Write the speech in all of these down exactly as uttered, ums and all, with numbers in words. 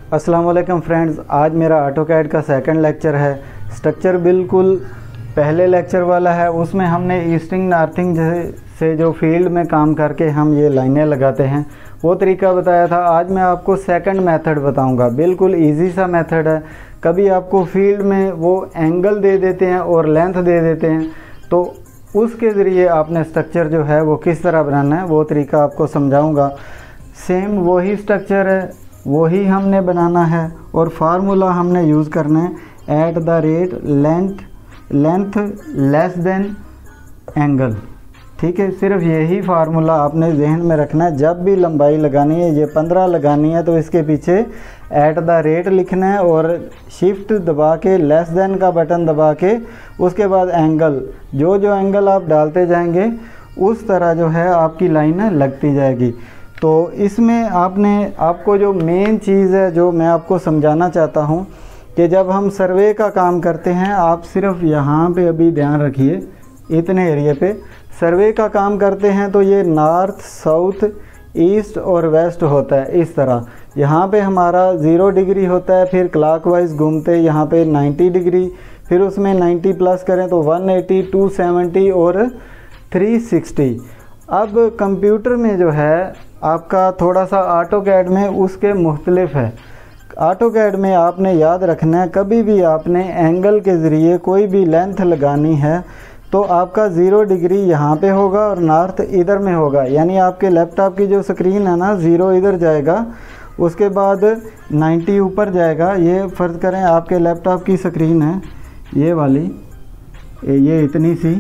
अस्सलाम वालेकुम फ्रेंड्स, आज मेरा ऑटोकैड का सेकंड लेक्चर है। स्ट्रक्चर बिल्कुल पहले लेक्चर वाला है, उसमें हमने ईस्टिंग नॉर्थिंग से जो फील्ड में काम करके हम ये लाइनें लगाते हैं वो तरीका बताया था। आज मैं आपको सेकंड मेथड बताऊंगा। बिल्कुल इजी सा मेथड है। कभी आपको फील्ड में वो एंगल दे देते हैं और लेंथ दे देते हैं, तो उसके ज़रिए आपने स्ट्रक्चर जो है वो किस तरह बनाना है वो तरीका आपको समझाऊंगा। सेम वही स्ट्रक्चर है, वही हमने बनाना है और फार्मूला हमने यूज़ करना है at the rate length length less than angle. ठीक है, सिर्फ यही फार्मूला आपने जहन में रखना है। जब भी लंबाई लगानी है, ये पंद्रह लगानी है, तो इसके पीछे एट द रेट लिखना है और शिफ्ट दबा के लेस देन का बटन दबा के उसके बाद एंगल, जो जो एंगल आप डालते जाएंगे उस तरह जो है आपकी लाइन लगती जाएगी। तो इसमें आपने आपको जो मेन चीज़ है जो मैं आपको समझाना चाहता हूँ कि जब हम सर्वे का काम करते हैं, आप सिर्फ यहाँ पे अभी ध्यान रखिए, इतने एरिया पे सर्वे का काम करते हैं तो ये नॉर्थ साउथ ईस्ट और वेस्ट होता है इस तरह। यहाँ पे हमारा ज़ीरो डिग्री होता है, फिर क्लॉकवाइज घूमते यहाँ पे नाइन्टी डिग्री, फिर उसमें नाइन्टी प्लस करें तो वन एटी, टू सेवेंटी और थ्री सिक्सटी। अब कंप्यूटर में जो है आपका थोड़ा सा ऑटोकैड में उसके मुख्तलिफ है। ऑटोकैड में आपने याद रखना है, कभी भी आपने एंगल के ज़रिए कोई भी लेंथ लगानी है तो आपका ज़ीरो डिग्री यहाँ पे होगा और नॉर्थ इधर में होगा। यानी आपके लैपटॉप की जो स्क्रीन है ना, ज़ीरो इधर जाएगा, उसके बाद नाइन्टी ऊपर जाएगा। ये फ़र्ज़ करें आपके लैपटॉप की स्क्रीन है ये वाली, ये इतनी सी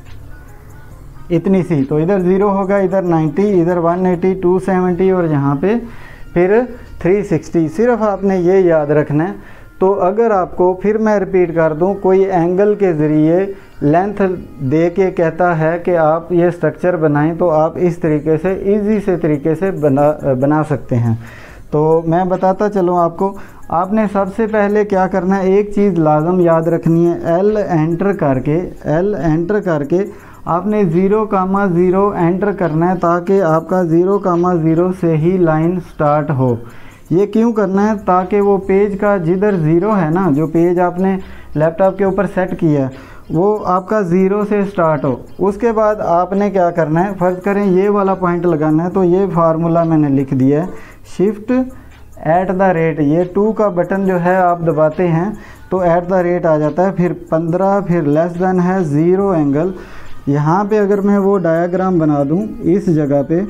इतनी सी तो इधर ज़ीरो होगा, इधर नाइन्टी, इधर वन एटी, टू सेवेंटी और यहाँ पे फिर थ्री सिक्सटी। सिर्फ आपने ये याद रखना है। तो अगर आपको, फिर मैं रिपीट कर दूं, कोई एंगल के ज़रिए लेंथ दे के कहता है कि आप ये स्ट्रक्चर बनाएं, तो आप इस तरीके से इजी से तरीके से बना बना सकते हैं। तो मैं बताता चलूँ आपको। आपने सबसे पहले क्या करना है, एक चीज़ लाजम याद रखनी है। एल एंटर करके एल एंटर करके आपने ज़ीरो कामा ज़ीरो एंटर करना है ताकि आपका ज़ीरो कामा ज़ीरो से ही लाइन स्टार्ट हो। ये क्यों करना है? ताकि वो पेज का जिधर ज़ीरो है ना, जो पेज आपने लैपटॉप के ऊपर सेट किया है वो आपका ज़ीरो से स्टार्ट हो। उसके बाद आपने क्या करना है, फ़र्ज़ करें ये वाला पॉइंट लगाना है, तो ये फार्मूला मैंने लिख दिया है, शिफ्ट एट द रेट। ये टू का बटन जो है आप दबाते हैं तो एट द रेट आ जाता है, फिर पंद्रह, फिर लेस देन है ज़ीरो एंगल। यहाँ पे अगर मैं वो डायग्राम बना दूँ इस जगह पे,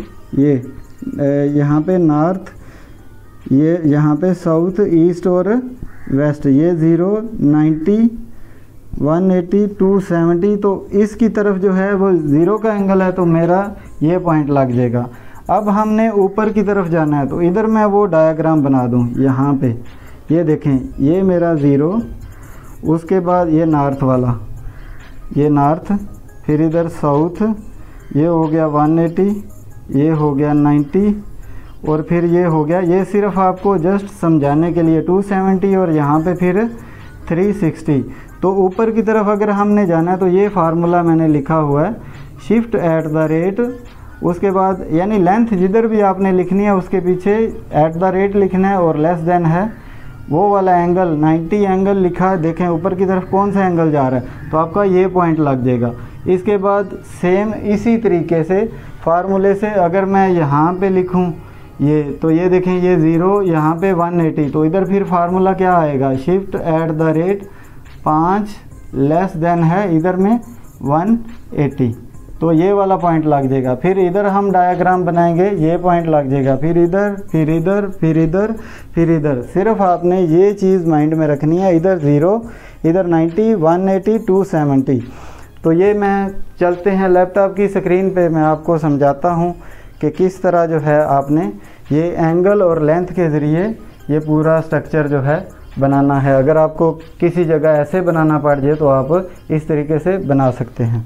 ये यहाँ पे नॉर्थ, ये यहाँ पे साउथ ईस्ट और वेस्ट, ये zero, ninety, one eighty, two seventy, तो इसकी तरफ जो है वो ज़ीरो का एंगल है तो मेरा ये पॉइंट लग जाएगा। अब हमने ऊपर की तरफ जाना है तो इधर मैं वो डायग्राम बना दूँ यहाँ पे, ये देखें, ये मेरा ज़ीरो, उसके बाद ये नॉर्थ वाला, ये नॉर्थ, फिर इधर साउथ, ये हो गया वन एटी, ये हो गया नाइन्टी और फिर ये हो गया, ये सिर्फ आपको जस्ट समझाने के लिए, टू सेवेंटी और यहाँ पे फिर थ्री सिक्सटी। तो ऊपर की तरफ अगर हमने जाना है तो ये फार्मूला मैंने लिखा हुआ है, शिफ्ट एट द रेट, उसके बाद यानी लेंथ जिधर भी आपने लिखनी है उसके पीछे एट द रेट लिखना है और लेस देन है वो वाला एंगल, नाइन्टी एंगल लिखा है, देखें ऊपर की तरफ कौन सा एंगल जा रहा है, तो आपका ये पॉइंट लग जाएगा। इसके बाद सेम इसी तरीके से फार्मूले से अगर मैं यहाँ पे लिखूँ ये, तो ये देखें, ये ज़ीरो, यहाँ पे वन एटी, तो इधर फिर फार्मूला क्या आएगा, शिफ्ट एट द रेट पाँच, लेस देन है इधर में वन एटी, तो ये वाला पॉइंट लग जाएगा। फिर इधर हम डायग्राम बनाएंगे, ये पॉइंट लग जाएगा, फिर इधर, फिर इधर, फिर इधर, फिर इधर। सिर्फ आपने ये चीज़ माइंड में रखनी है, इधर ज़ीरो, इधर ninety, one eighty, two seventy. तो ये मैं चलते हैं लैपटॉप की स्क्रीन पे, मैं आपको समझाता हूँ कि किस तरह जो है आपने ये एंगल और लेंथ के ज़रिए ये पूरा स्ट्रक्चर जो है बनाना है। अगर आपको किसी जगह ऐसे बनाना पड़ जाए तो आप इस तरीके से बना सकते हैं।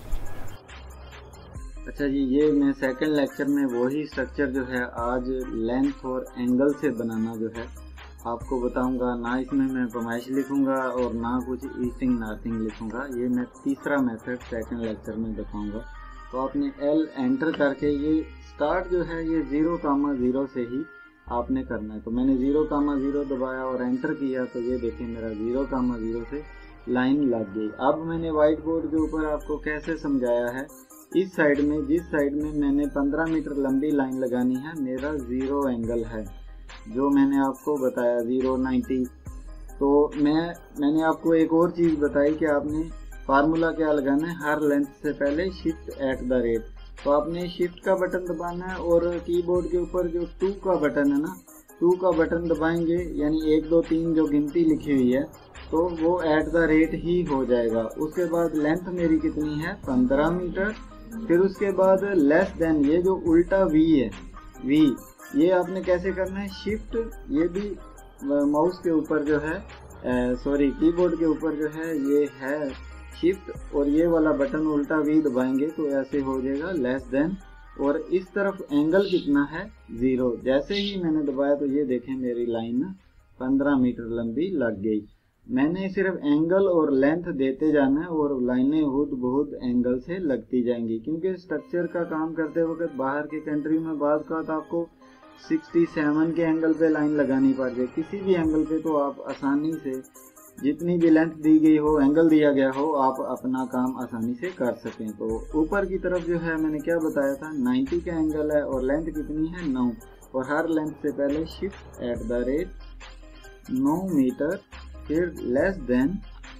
अच्छा जी, ये मैं सेकंड लेक्चर में वही स्ट्रक्चर जो है आज लेंथ और एंगल से बनाना जो है आपको बताऊंगा। ना इसमें मैं पैमाइश लिखूंगा और ना कुछ ईस्टिंग नॉर्थिंग लिखूंगा। ये मैं तीसरा मेथड सेकंड लेक्चर में बताऊंगा। तो आपने एल एंटर करके ये स्टार्ट जो है ये ज़ीरो कामा ज़ीरो से ही आपने करना है। तो मैंने जीरो कामा जीरो दबाया और एंटर किया तो ये देखें मेरा जीरो कामा जीरो से लाइन लग गई। अब मैंने व्हाइट बोर्ड के ऊपर आपको कैसे समझाया है, इस साइड में जिस साइड में मैंने पंद्रह मीटर लंबी लाइन लगानी है मेरा जीरो एंगल है जो मैंने आपको बताया जीरो नाइन्टी। तो मैं मैंने आपको एक और चीज़ बताई कि आपने फार्मूला क्या लगाना है, हर लेंथ से पहले शिफ्ट एट द रेट। तो आपने शिफ्ट का बटन दबाना है और कीबोर्ड के ऊपर जो टू का बटन है ना, टू का बटन दबाएंगे यानी एक दो तीन जो गिनती लिखी हुई है तो वो एट द रेट ही हो जाएगा। उसके बाद लेंथ मेरी कितनी है पंद्रह मीटर। फिर उसके बाद लेस देन, ये जो उल्टा वी है वी, ये आपने कैसे करना है, शिफ्ट, ये भी माउस के ऊपर जो है सॉरी कीबोर्ड के ऊपर जो है ये है शिफ्ट और ये वाला बटन उल्टा वी दबाएंगे तो ऐसे हो जाएगा लेस देन। और इस तरफ एंगल कितना है जीरो। जैसे ही मैंने दबाया तो ये देखें मेरी लाइन पंद्रह मीटर लंबी लग गई। मैंने सिर्फ एंगल और लेंथ देते जाना है और लाइनें खुद बहुत एंगल से लगती जाएंगी, क्योंकि स्ट्रक्चर का काम करते वक्त बाहर के कंट्री में बाद का तो आपको सड़सठ के एंगल पे लाइन लगानी पड़ जाए। किसी भी एंगल पे तो आप आसानी से जितनी भी लेंथ दी गई हो, एंगल दिया गया हो, आप अपना काम आसानी से कर सकें। तो ऊपर की तरफ जो है मैंने क्या बताया था, नब्बे का एंगल है और लेंथ कितनी है नौ, और हर लेंथ से पहले शिफ्ट एट द रेट नौ मीटर, फिर लेस देन,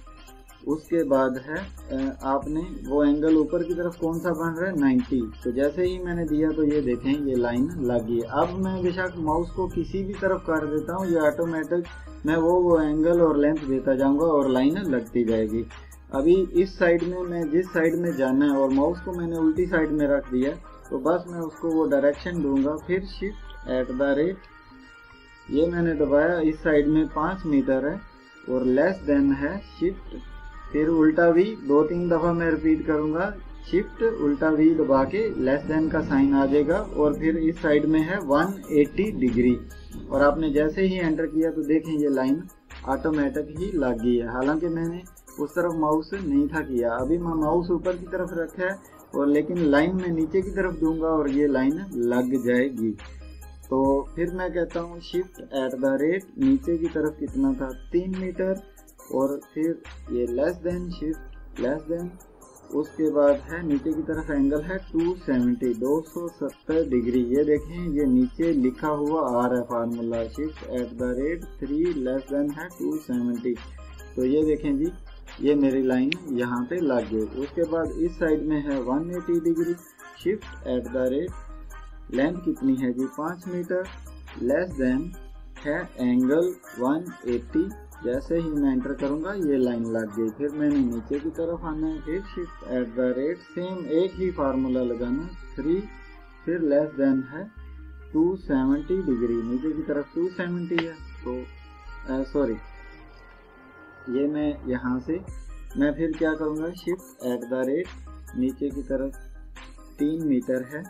उसके बाद है आपने वो एंगल ऊपर की तरफ कौन सा बन रहा है नब्बे। तो जैसे ही मैंने दिया तो ये देखें ये लाइन लगी है। अब मैं बेशक माउस को किसी भी तरफ कर देता हूँ, ये ऑटोमेटिक मैं वो वो एंगल और लेंथ देता जाऊंगा और लाइन लगती जाएगी। अभी इस साइड में मैं जिस साइड में जाना है और माउस को मैंने उल्टी साइड में रख दिया तो बस मैं उसको वो डायरेक्शन दूंगा। फिर शिफ्ट एट द रेट, ये मैंने दबाया, इस साइड में पाँच मीटर है और लेस देन है शिफ्ट, फिर उल्टा वी, दो तीन दफा मैं रिपीट करूंगा, शिफ्ट उल्टा वी दबा के लेस देन का साइन आ जाएगा और फिर इस साइड में है एक सौ अस्सी डिग्री। और आपने जैसे ही एंटर किया तो देखें ये लाइन ऑटोमेटिक ही लग गई है। हालांकि मैंने उस तरफ माउस नहीं था किया, अभी मैं माउस ऊपर की तरफ रखा है और लेकिन लाइन में नीचे की तरफ दूंगा और ये लाइन लग जाएगी। तो फिर मैं कहता हूँ शिफ्ट एट द रेट, नीचे की तरफ कितना था तीन मीटर, और फिर ये less than, shift less than, उसके बाद है नीचे की तरफ एंगल है दो सौ सत्तर, दो सौ सत्तर डिग्री। ये देखें ये नीचे लिखा हुआ आ रहा है formula, shift at the rate three less than है दो सौ सत्तर। तो ये देखें जी ये मेरी लाइन यहाँ पे लग गई। उसके बाद इस साइड में है एक सौ अस्सी degree, shift at the rate, length कितनी है जी पाँच मीटर, लेस देन है एंगल एक सौ अस्सी। जैसे ही मैं एंटर करूंगा ये लाइन लग गई। फिर मैंने नीचे की तरफ आना है, फिर shift at the rate, same एक ही फार्मूला लगाना, थ्री, फिर लेस देन है दो सौ सत्तर डिग्री, नीचे की तरफ दो सौ सत्तर है तो सॉरी ये मैं यहाँ से मैं फिर क्या करूँगा, शिफ्ट एट द रेट, नीचे की तरफ तीन मीटर है,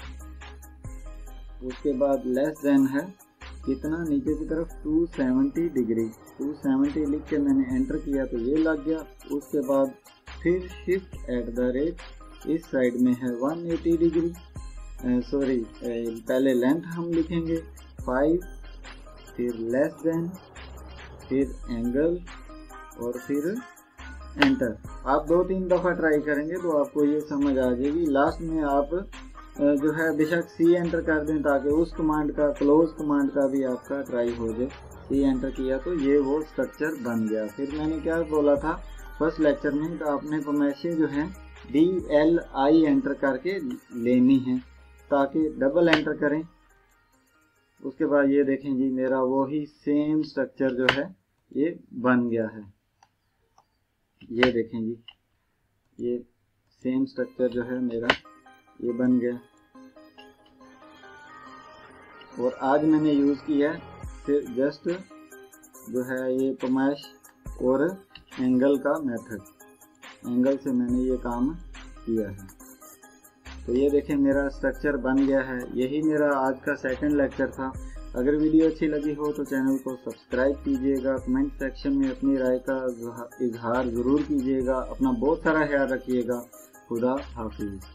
उसके बाद लेस देन है कितना, नीचे की तरफ दो सौ सत्तर डिग्री, दो सौ सत्तर लिख के मैंने एंटर किया तो ये लग गया। उसके बाद फिर शिफ्ट एट द रेट, इस साइड में है एक सौ अस्सी डिग्री, सॉरी पहले लेंथ हम लिखेंगे फाइव, फिर लेस देन, फिर एंगल और फिर एंटर। आप दो तीन दफ़ा ट्राई करेंगे तो आपको ये समझ आ जाएगी। लास्ट में आप जो है बेशक सी एंटर कर दें ताकि उस कमांड का, क्लोज कमांड का भी आपका ट्राई हो जाए। सी एंटर किया तो ये वो स्ट्रक्चर बन गया। फिर मैंने क्या बोला था फर्स्ट लेक्चर में, तो आपने फरमाइशें जो हैं डी एल आई एंटर करके लेनी है ताकि डबल एंटर करें। उसके बाद ये देखें जी मेरा वही सेम स्ट्रक्चर जो है ये बन गया है। ये देखें जी ये सेम स्ट्रक्चर जो है मेरा ये बन गया। और आज मैंने यूज़ किया फिर जस्ट जो है ये पमाइश और एंगल का मेथड, एंगल से मैंने ये काम किया है। तो ये देखें मेरा स्ट्रक्चर बन गया है। यही मेरा आज का सेकंड लेक्चर था। अगर वीडियो अच्छी लगी हो तो चैनल को सब्सक्राइब कीजिएगा, कमेंट सेक्शन में अपनी राय का इजहार ज़रूर कीजिएगा। अपना बहुत सारा ख्याल रखिएगा। खुदा हाफिज़।